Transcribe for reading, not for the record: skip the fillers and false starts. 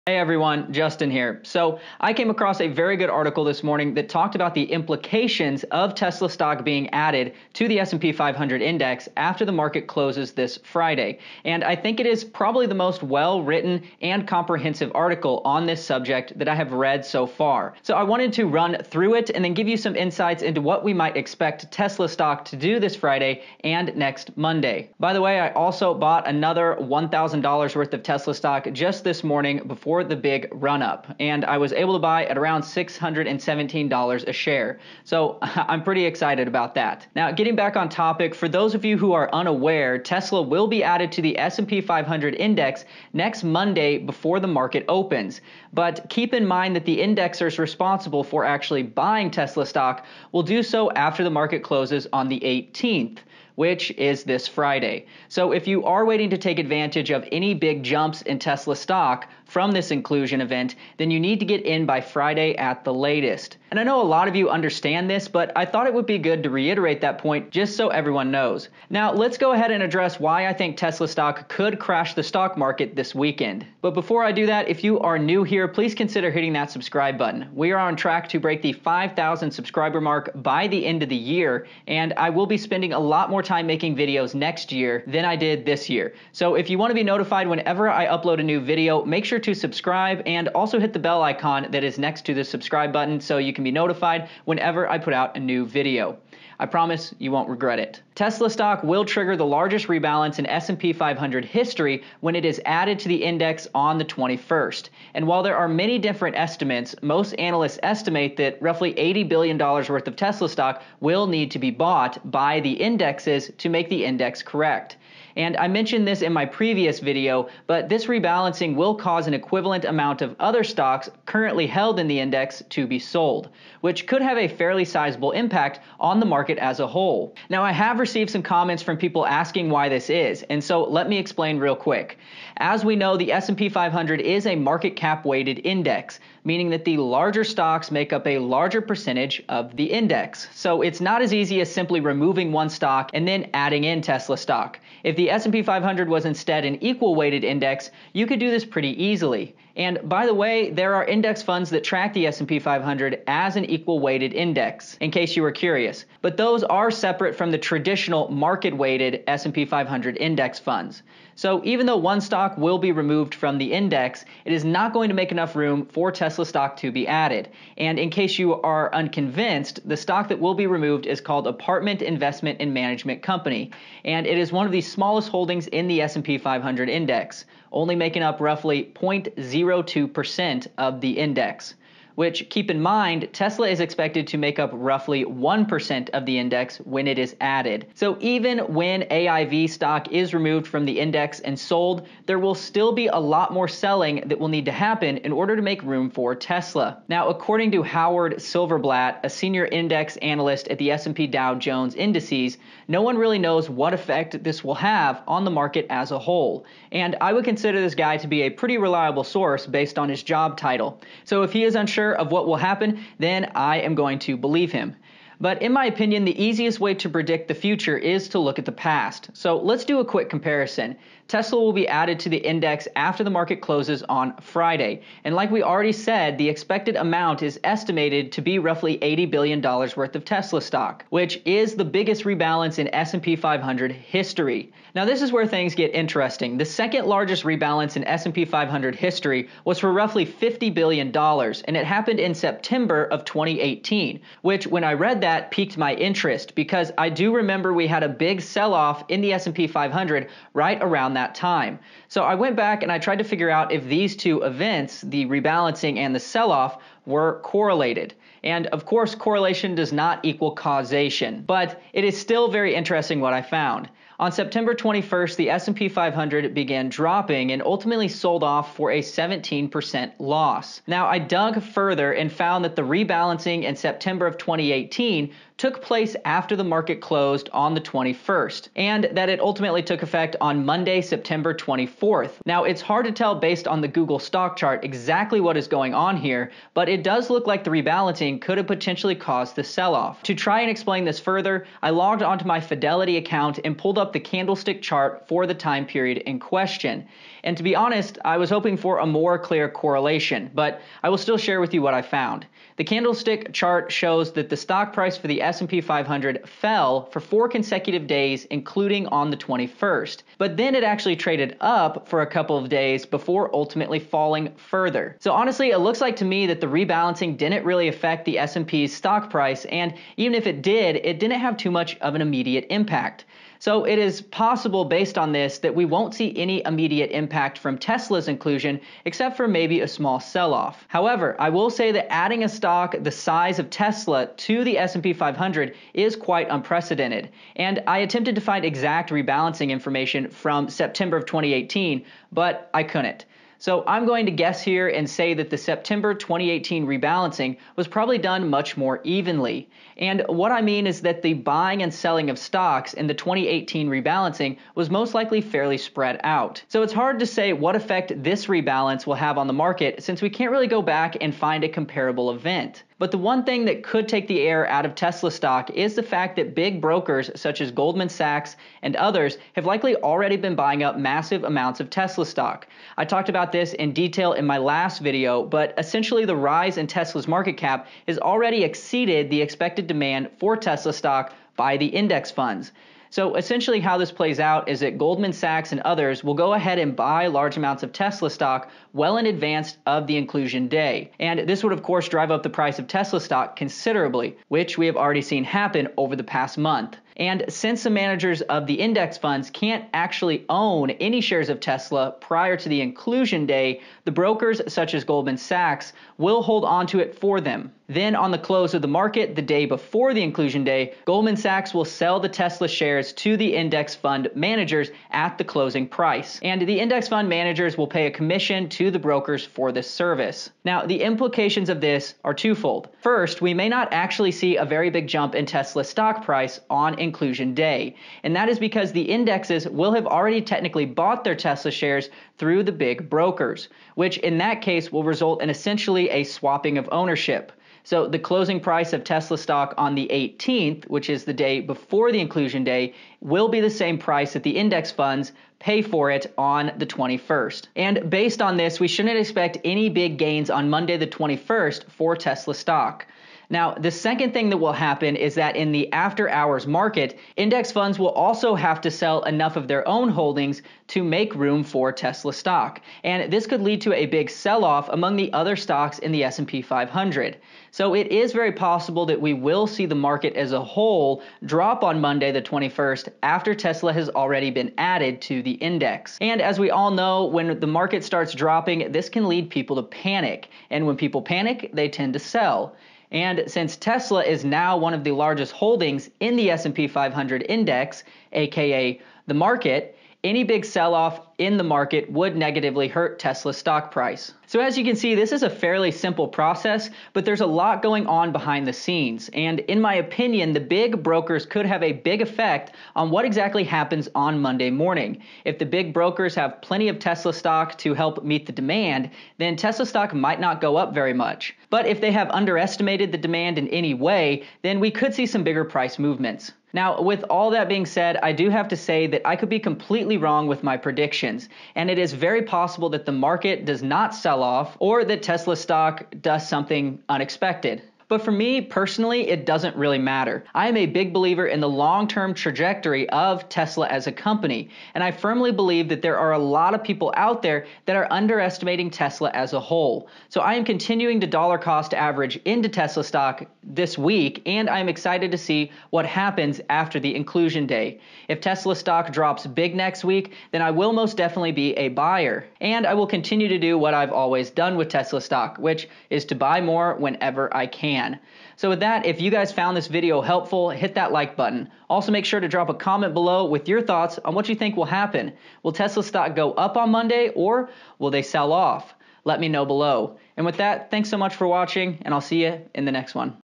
Hey everyone, Justin here. So I came across a very good article this morning that talked about the implications of Tesla stock being added to the S&P 500 index after the market closes this Friday. And I think it is probably the most well-written and comprehensive article on this subject that I have read so far. So I wanted to run through it and then give you some insights into what we might expect Tesla stock to do this Friday and next Monday. By the way, I also bought another $1,000 worth of Tesla stock just this morning before the big run up, and I was able to buy at around $617 a share. So I'm pretty excited about that. Now, getting back on topic, for those of you who are unaware, Tesla will be added to the S&P 500 index next Monday before the market opens. But keep in mind that the indexers responsible for actually buying Tesla stock will do so after the market closes on the 18th. Which is this Friday. So if you are waiting to take advantage of any big jumps in Tesla stock from this inclusion event, then you need to get in by Friday at the latest. And I know a lot of you understand this, but I thought it would be good to reiterate that point just so everyone knows. Now let's go ahead and address why I think Tesla stock could crash the stock market this weekend. But before I do that, if you are new here, please consider hitting that subscribe button. We are on track to break the 5,000 subscriber mark by the end of the year, and I will be spending a lot more time making videos next year than I did this year. So if you want to be notified whenever I upload a new video, make sure to subscribe and also hit the bell icon that is next to the subscribe button so you can be notified whenever I put out a new video. I promise you won't regret it. Tesla stock will trigger the largest rebalance in S&P 500 history when it is added to the index on the 21st. And while there are many different estimates, most analysts estimate that roughly $80 billion worth of Tesla stock will need to be bought by the indexes to make the index correct. And I mentioned this in my previous video, but this rebalancing will cause an equivalent amount of other stocks currently held in the index to be sold, which could have a fairly sizable impact on the market as a whole. Now, I have received some comments from people asking why this is, and so let me explain real quick. As we know, the S&P 500 is a market cap weighted index, meaning that the larger stocks make up a larger percentage of the index. So it's not as easy as simply removing one stock and then adding in Tesla stock. If the S&P 500 was instead an equal weighted index, you could do this pretty easily. And by the way, there are index funds that track the S&P 500 as an equal weighted index, in case you were curious. But those are separate from the traditional market weighted S&P 500 index funds. So even though one stock will be removed from the index, it is not going to make enough room for Tesla stock to be added. And in case you are unconvinced, the stock that will be removed is called Apartment Investment and Management Company, and it is one of the smallest holdings in the S&P 500 index, only making up roughly 0.02% of the index. Which, keep in mind, Tesla is expected to make up roughly 1% of the index when it is added. So even when AIV stock is removed from the index and sold, there will still be a lot more selling that will need to happen in order to make room for Tesla. Now, according to Howard Silverblatt, a senior index analyst at the S&P Dow Jones Indices, no one really knows what effect this will have on the market as a whole. And I would consider this guy to be a pretty reliable source based on his job title. So if he is unsure of what will happen, then I am going to believe him. But in my opinion, the easiest way to predict the future is to look at the past. So let's do a quick comparison. Tesla will be added to the index after the market closes on Friday. And like we already said, the expected amount is estimated to be roughly $80 billion worth of Tesla stock, which is the biggest rebalance in S&P 500 history. Now this is where things get interesting. The second largest rebalance in S&P 500 history was for roughly $50 billion, and it happened in September of 2018, which when I read that piqued my interest because I do remember we had a big sell-off in the S&P 500 right around that time. So I went back and I tried to figure out if these two events, the rebalancing and the sell-off, were correlated. And of course, correlation does not equal causation, but it is still very interesting what I found. On September 21st, the S&P 500 began dropping and ultimately sold off for a 17% loss. Now, I dug further and found that the rebalancing in September of 2018 took place after the market closed on the 21st, and that it ultimately took effect on Monday, September 24th. Now, it's hard to tell based on the Google stock chart exactly what is going on here, but it does look like the rebalancing could have potentially caused the sell-off. To try and explain this further, I logged onto my Fidelity account and pulled up up the candlestick chart for the time period in question. And to be honest, I was hoping for a more clear correlation, but I will still share with you what I found. The candlestick chart shows that the stock price for the S&P 500 fell for 4 consecutive days, including on the 21st. But then it actually traded up for a couple of days before ultimately falling further. So honestly, it looks like to me that the rebalancing didn't really affect the S&P's stock price, and even if it did, it didn't have too much of an immediate impact. So it is possible based on this that we won't see any immediate impact from Tesla's inclusion, except for maybe a small sell-off. However, I will say that adding a stock the size of Tesla to the S&P 500 is quite unprecedented. And I attempted to find exact rebalancing information from September of 2018, but I couldn't. So I'm going to guess here and say that the September 2018 rebalancing was probably done much more evenly. And what I mean is that the buying and selling of stocks in the 2018 rebalancing was most likely fairly spread out. So it's hard to say what effect this rebalance will have on the market, since we can't really go back and find a comparable event. But the one thing that could take the air out of Tesla stock is the fact that big brokers such as Goldman Sachs and others have likely already been buying up massive amounts of Tesla stock. I talked about this in detail in my last video, but essentially the rise in Tesla's market cap has already exceeded the expected demand for Tesla stock by the index funds. So essentially how this plays out is that Goldman Sachs and others will go ahead and buy large amounts of Tesla stock well in advance of the inclusion day. And this would of course drive up the price of Tesla stock considerably, which we have already seen happen over the past month. And since the managers of the index funds can't actually own any shares of Tesla prior to the inclusion day, the brokers such as Goldman Sachs will hold on to it for them. Then on the close of the market the day before the inclusion day, Goldman Sachs will sell the Tesla shares to the index fund managers at the closing price. And the index fund managers will pay a commission to the brokers for this service. Now, the implications of this are twofold. First, we may not actually see a very big jump in Tesla's stock price on inclusion day. And that is because the indexes will have already technically bought their Tesla shares through the big brokers, which in that case will result in essentially a swapping of ownership. So the closing price of Tesla stock on the 18th, which is the day before the inclusion day, will be the same price that the index funds pay for it on the 21st. And based on this, we shouldn't expect any big gains on Monday the 21st for Tesla stock. Now, the second thing that will happen is that in the after hours market, index funds will also have to sell enough of their own holdings to make room for Tesla stock. And this could lead to a big sell-off among the other stocks in the S&P 500. So it is very possible that we will see the market as a whole drop on Monday the 21st after Tesla has already been added to the index. And as we all know, when the market starts dropping, this can lead people to panic. And when people panic, they tend to sell. And since Tesla is now one of the largest holdings in the S&P 500 index, aka the market, any big sell-off in the market would negatively hurt Tesla's stock price. So as you can see, this is a fairly simple process, but there's a lot going on behind the scenes. And in my opinion, the big brokers could have a big effect on what exactly happens on Monday morning. If the big brokers have plenty of Tesla stock to help meet the demand, then Tesla stock might not go up very much. But if they have underestimated the demand in any way, then we could see some bigger price movements. Now, with all that being said, I do have to say that I could be completely wrong with my predictions, and it is very possible that the market does not sell off or that Tesla stock does something unexpected. But for me personally, it doesn't really matter. I am a big believer in the long-term trajectory of Tesla as a company, and I firmly believe that there are a lot of people out there that are underestimating Tesla as a whole. So I am continuing to dollar cost average into Tesla stock this week, and I'm excited to see what happens after the inclusion day. If Tesla stock drops big next week, then I will most definitely be a buyer. And I will continue to do what I've always done with Tesla stock, which is to buy more whenever I can. So with that, if you guys found this video helpful, hit that like button. Also make sure to drop a comment below with your thoughts on what you think will happen. Will Tesla stock go up on Monday or will they sell off? Let me know below. And with that, thanks so much for watching, and I'll see you in the next one.